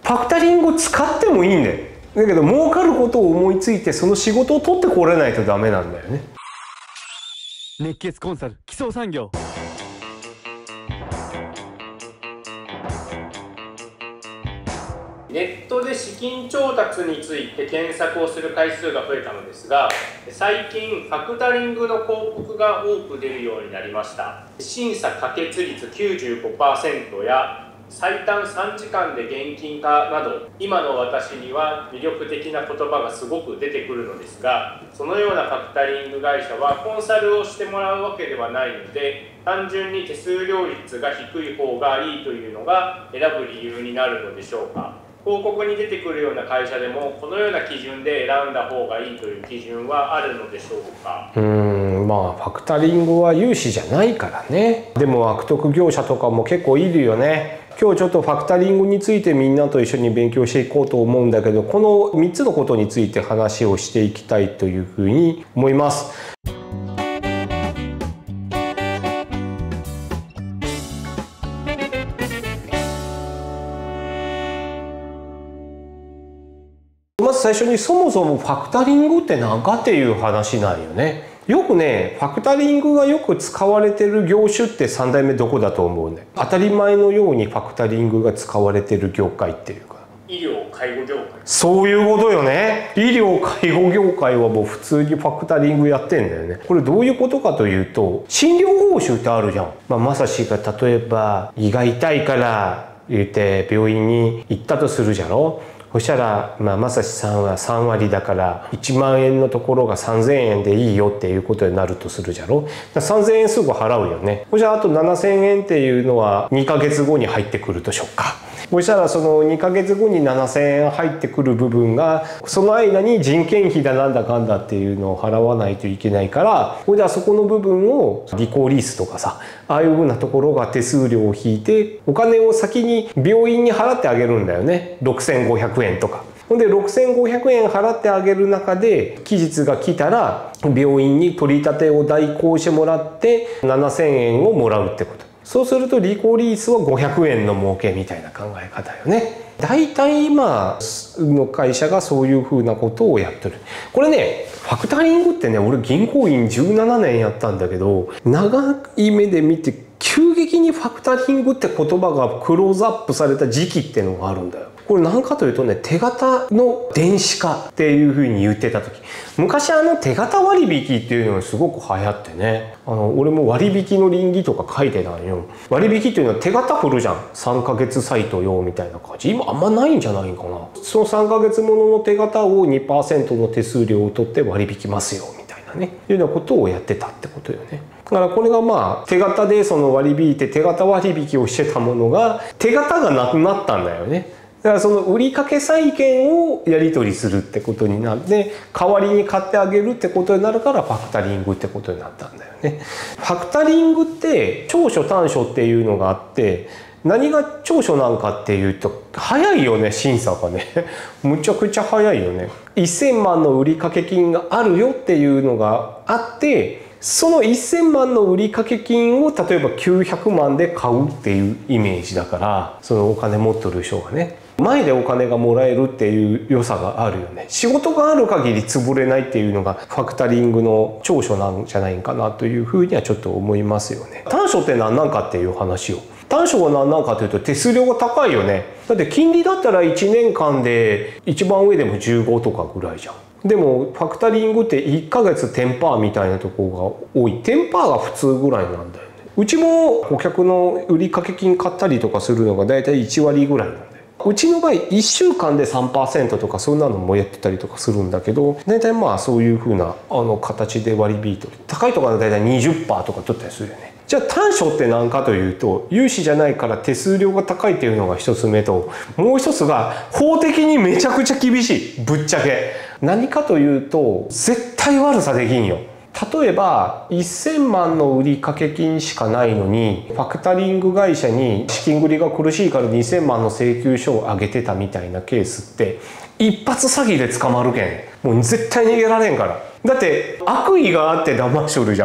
ファクタリングを使ってもいいんだよ。だけど儲かることを思いついてその仕事を取ってこれないとダメなんだよね。 熱血コンサル基礎産業。 ネットで資金調達について検索をする回数が増えたのですが、最近ファクタリングの広告が多く出るようになりました。審査可決率 95% や最短3時間で現金化など、今の私には魅力的な言葉がすごく出てくるのですが、そのようなファクタリング会社はコンサルをしてもらうわけではないので、単純に手数料率が低い方がいいというのが選ぶ理由になるのでしょうか。広告に出てくるような会社でもこのような基準で選んだ方がいいという基準はあるのでしょうか。 まあファクタリングは融資じゃないからね。でも悪徳業者とかも結構いるよね。今日ちょっとファクタリングについてみんなと一緒に勉強していこうと思うんだけど、この3つのことについて話をしていきたいというふうに思います。まず最初にそもそもファクタリングって何かっていう話なんよね。よくね、ファクタリングがよく使われてる業種って3代目どこだと思うね。当たり前のようにファクタリングが使われてる業界っていうか。 医療介護業界。 そういうことよね。医療介護業界はもう普通にファクタリングやってんだよね。これどういうことかというと、診療報酬ってあるじゃん。まさしが例えば胃が痛いから言って病院に行ったとするじゃろ。そしたら、まさしさんは3割だから1万円のところが3000円でいいよっていうことになるとするじゃろ。3000円すぐ払うよね。そしたらあと7000円っていうのは2ヶ月後に入ってくるとしょうか。そしたらその2ヶ月後に7000円入ってくる部分が、その間に人件費だなんだかんだっていうのを払わないといけないから、それではそこの部分をリコーリースとかさ、ああいうふうなところが手数料を引いてお金を先に病院に払ってあげるんだよね。6500円とか。ほんで6500円払ってあげる中で期日が来たら病院に取り立てを代行してもらって7000円をもらうってこと。そうするとリコリースは500円の儲けみたいな考え方よね。大体今の会社がそういうふうなことをやってる。これね、ファクタリングってね、俺銀行員17年やったんだけど、長い目で見て急激にファクタリングって言葉がクローズアップされた時期っていうのがあるんだよ。これ何かというとね、手形の電子化っていうふうに言ってた時、昔手形割引っていうのがすごく流行ってね、俺も割引の倫理とか書いてたんよ。割引っていうのは手形振るじゃん。3ヶ月サイト用みたいな感じ。今あんまないんじゃないかな。その3ヶ月ものの手形を 2% の手数料を取って割引ますよみたいなね、いうようなことをやってたってことよね。だからこれが手形でその割引いて手形割引をしてたものが手形がなくなったんだよね。だからその売掛債権をやり取りするってことになって、代わりに買ってあげるってことになるからファクタリングってことになったんだよね。ファクタリングって長所短所っていうのがあって、何が長所なんかっていうと早いよね、審査がね。むちゃくちゃ早いよね。1000万の売掛金があるよっていうのがあって、その1000万の売掛金を例えば900万で買うっていうイメージだから、そのお金持ってる人がね、前でお金がもらえるっていう良さがあるよね。仕事がある限り潰れないっていうのがファクタリングの長所なんじゃないかなというふうにはちょっと思いますよね。短所って何なんかっていう話を。短所は何なんかというと手数料が高いよね。だって金利だったら1年間で一番上でも15とかぐらいじゃん。でもファクタリングって1ヶ月テンパーみたいなところが多い。テンパーが普通ぐらいなんだよね。うちも顧客の売掛金買ったりとかするのがだいたい1割ぐらいなんだよ。うちの場合1週間で 3% とかそんなのもやってたりとかするんだけど、大体そういう風な形で割り引いてる。高いところは大体 20% とか取ったりするよね。じゃあ短所って何かというと、融資じゃないから手数料が高いっていうのが一つ目と、もう一つが法的にめちゃくちゃ厳しい。ぶっちゃけ何かというと、絶対悪さできんよ。例えば1000万の売掛金しかないのにファクタリング会社に資金繰りが苦しいから2000万の請求書を上げてたみたいなケースって一発詐欺で捕まるけん、もう絶対逃げられんから。だって悪意があって騙しとるじゃん。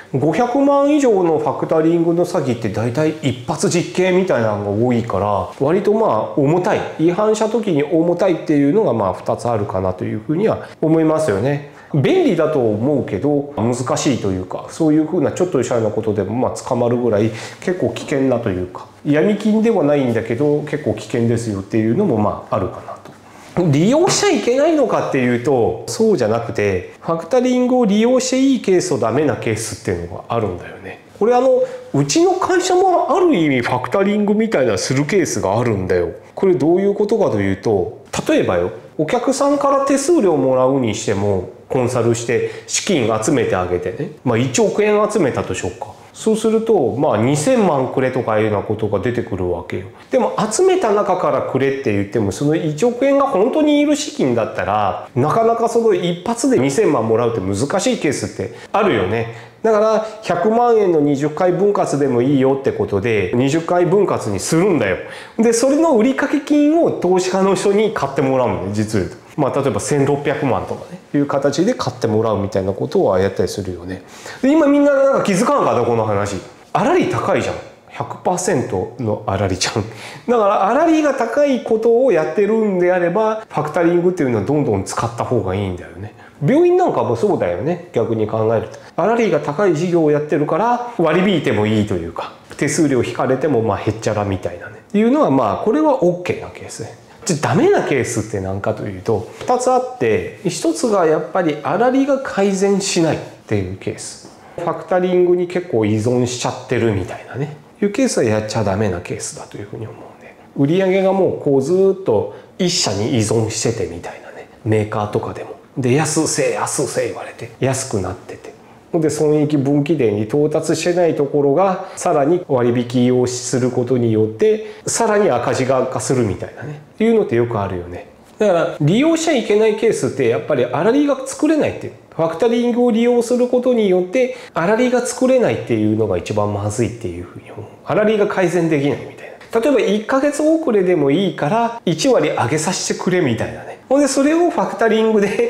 500万以上のファクタリングの詐欺って大体一発実刑みたいなのが多いから、割と重たい、違反した時に重たいっていうのが2つあるかなというふうには思いますよね。便利だと思うけど難しいというか、そういうふうなちょっとしたようなことでも捕まるぐらい結構危険なというか、闇金ではないんだけど結構危険ですよっていうのもあるかなと。利用しちゃいけないのかっていうとそうじゃなくて、ファクタリングを利用していいケースとダメなケースっていうのがあるんだよね。これうちの会社もある意味ファクタリングみたいなするケースがあるんだよ。これどういうことかというと、例えばよ、お客さんから手数料もらうにしてもコンサルして資金集めてあげてね、1億円集めたとしようか。そうすると2000万くれとかいうようなことが出てくるわけよ。でも集めた中からくれって言っても、その1億円が本当にいる資金だったらなかなかその一発で2000万もらうって難しいケースってあるよね。だから100万円の20回分割でもいいよってことで20回分割にするんだよ。でそれの売掛金を投資家の人に買ってもらうのね、実は言うと。例えば1600万とかねいう形で買ってもらうみたいなことはやったりするよね。で今みんな気づかんかったこの話。粗利高いじゃん。100% の粗利じゃん。だから粗利が高いことをやってるんであればファクタリングっていうのはどんどん使った方がいいんだよね。病院なんかもそうだよね。逆に考えると粗利が高い事業をやってるから割り引いてもいいというか、手数料引かれてもへっちゃらみたいなねいうのはこれは OK なケースね。じゃダメなケースって何かというと2つあって、1つがやっぱり粗利が改善しないっていうケース。ファクタリングに結構依存しちゃってるみたいなねいうケースはやっちゃダメなケースだというふうに思うんで、売上がもうずっと一社に依存しててみたいなね、メーカーとかでもで安せ言われて安くなってて、で損益分岐点に到達してないところがさらに割引をすることによってさらに赤字が悪化するみたいなねいうのってよくあるよね。だから利用しちゃいけないケースってやっぱり粗利が作れないっていう、ファクタリングを利用することによって粗利が作れないっていうのが一番まずいっていうふうに思う。粗利が改善できないみたいな。例えば1ヶ月遅れでもいいから1割上げさせてくれみたいなね。ほんでそれをファクタリングで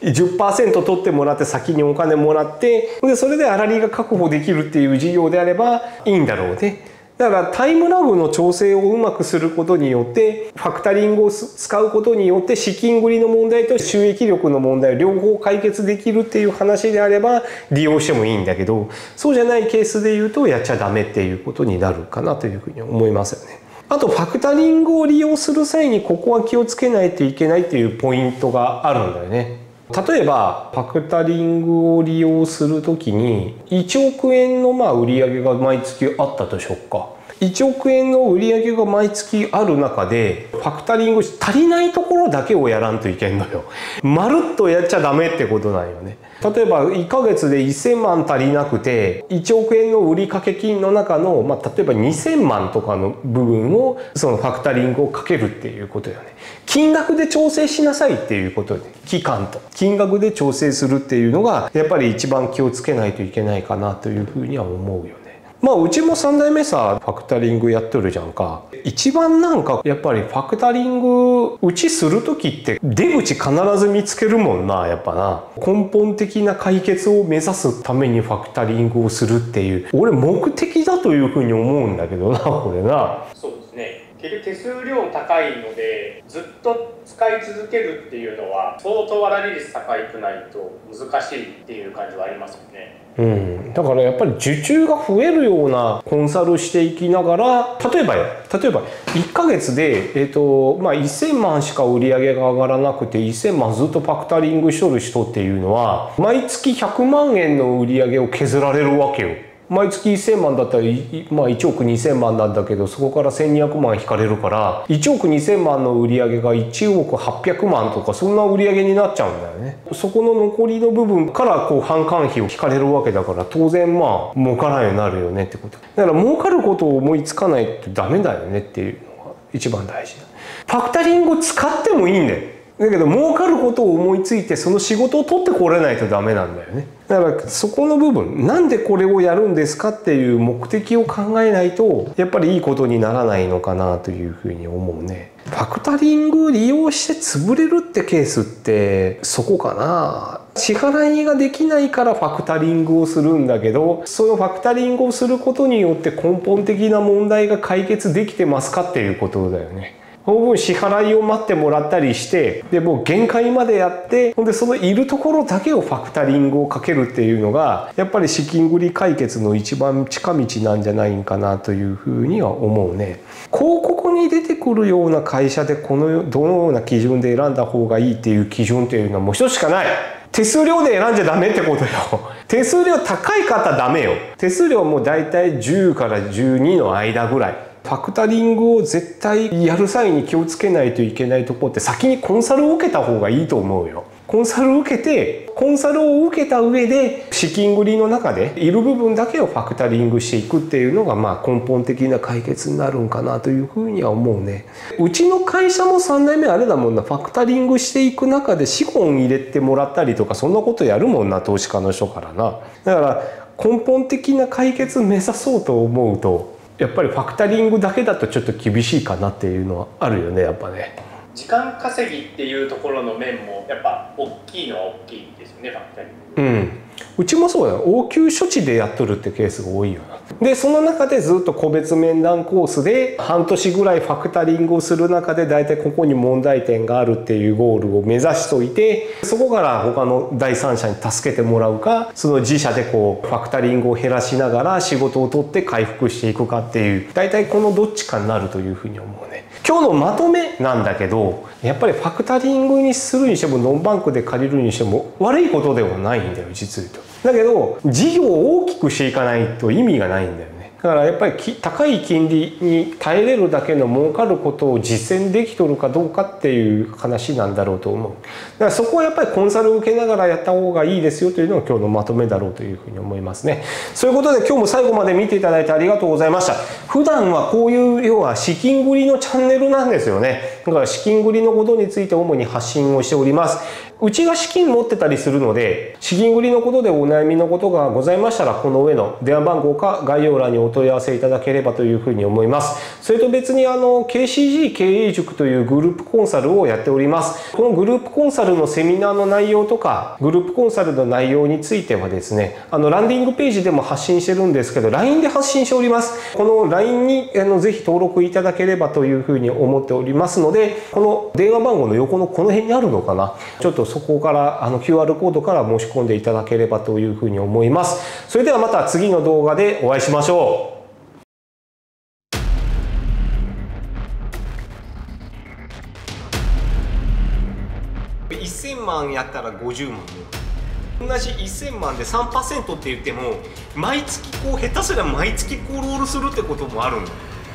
10% 取ってもらって先にお金もらって、でそれで粗利が確保できるっていう事業であればいいんだろうね。だからタイムラグの調整をうまくすることによってファクタリングを使うことによって資金繰りの問題と収益力の問題を両方解決できるっていう話であれば利用してもいいんだけど、そうじゃないケースで言うとやっちゃダメっていうことになるかなというふうに思いますよね。あとファクタリングを利用する際にここは気をつけないといけないっていうポイントがあるんだよね。例えばファクタリングを利用するときに1億円の売上が毎月あったとしようか。1億円の売上が毎月ある中でファクタリング足りないところだけをやらんといけんのよ。まるっとやっちゃダメってことなんよね。例えば1ヶ月で1000万足りなくて1億円の売掛金の中の、例えば2000万とかの部分をそのファクタリングをかけるっていうことよね。金額で調整しなさいっていうことで、期間と金額で調整するっていうのがやっぱり一番気をつけないといけないかなというふうには思うよね。うちも3代目さファクタリングやってるじゃんか。一番やっぱりファクタリングうちする時って出口必ず見つけるもんな。やっぱな根本的な解決を目指すためにファクタリングをするっていう俺目的だというふうに思うんだけどな、これな。 そうですね。結局手数料高いのでずっと使い続けるっていうのは相当粗利率高くないと難しいっていう感じはありますよね。 だからやっぱり受注が増えるようなコンサルしていきながら、例えば1ヶ月で、1000万しか売り上げが上がらなくて1000万ずっとファクタリングしとる人っていうのは毎月100万円の売り上げを削られるわけよ。毎月1000万だったら1億2000万なんだけど、そこから1200万引かれるから1億2000万の売り上げが1億800万とかそんな売り上げになっちゃうんだよね。そこの残りの部分から販管費を引かれるわけだから当然儲からんようになるよねってことだから儲かることを思いつかないとダメだよねっていうのが一番大事だ。ファクタリングを使ってもいいんだよ。だけど儲かることを思いついてその仕事を取ってこれないとダメなんだよね。だからそこの部分なんでこれをやるんですかっていう目的を考えないとやっぱりいいことにならないのかなというふうに思うね。ファクタリングを利用して潰れるってケースってそこかな。 支払いができないからファクタリングをするんだけど、そのファクタリングをすることによって根本的な問題が解決できてますかっていうことだよね。その分支払いを待ってもらったりして、でもう限界までやって、ほんでそのいるところだけをファクタリングをかけるっていうのがやっぱり資金繰り解決の一番近道なんじゃないかなというふうには思うね。広告に出てくるような会社でどのような基準で選んだ方がいいっていう基準っていうのはもう一つしかない。手数料で選んじゃダメってことよ。手数料高い方ダメよ。手数料もだいたい10から12の間ぐらい。ファクタリングを絶対やる際に気をつけないといけないところって、先にコンサルを受けた方がいいと思うよ。コンサルを受けて、コンサルを受けた上で資金繰りの中でいる部分だけをファクタリングしていくっていうのが根本的な解決になるんかなというふうには思うね。うちの会社も3代目あれだもんな、ファクタリングしていく中で資本入れてもらったりとか、そんなことやるもんな、投資家の人からな。だから根本的な解決目指そうと思うと、やっぱりファクタリングだけだとちょっと厳しいかなっていうのはあるよね、やっぱね。 時間稼ぎっていうところの面もやっぱ大きいのは大きいですよね、ファクタリング。 うちもそうだよ。応急処置でやっとるってケースが多いよな。でその中でずっと個別面談コースで半年ぐらいファクタリングをする中で、大体ここに問題点があるっていうゴールを目指しといて、そこから他の第三者に助けてもらうか、その自社でファクタリングを減らしながら仕事を取って回復していくかっていう、大体このどっちかになるというふうに思うね。今日のまとめなんだけど、やっぱりファクタリングにするにしてもノンバンクで借りるにしても悪いことではないんだよ、実言うと。だけど事業を大きくしていかないと意味がないんだよね。だからやっぱり高い金利に耐えれるだけの儲かることを実践できとるかどうかっていう話なんだろうと思う。だからそこはやっぱりコンサルを受けながらやった方がいいですよというのが今日のまとめだろうというふうに思いますね。そういうことで今日も最後まで見ていただいてありがとうございました。普段はこういう要は資金繰りのチャンネルなんですよね。だから資金繰りのことについて主に発信をしております。うちが資金持ってたりするので、資金繰りのことでお悩みのことがございましたら、この上の電話番号か概要欄にお問い合わせいただければというふうに思います。それと別にKCG 経営塾というグループコンサルをやっております。このグループコンサルのセミナーの内容とか、グループコンサルの内容についてはですね、ランディングページでも発信してるんですけど、LINE で発信しております。この LINE にぜひ登録いただければというふうに思っておりますので、この電話番号の横のこの辺にあるのかな、ちょっとそこからQR コードから申し込んでいただければというふうに思います。それではまた次の動画でお会いしましょう。1000万やったら50万。同じ1000万で 3% って言っても、毎月下手すりゃ毎月ロールするってこともあるんだよ。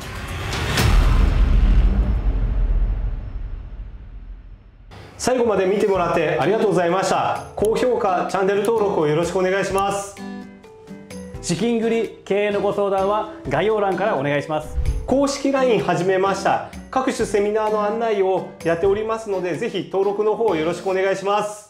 最後まで見てもらってありがとうございました。高評価、チャンネル登録をよろしくお願いします。 資金繰り経営のご相談は概要欄からお願いします。 公式 LINE 始めました。各種セミナーの案内をやっておりますので、ぜひ登録の方よろしくお願いします。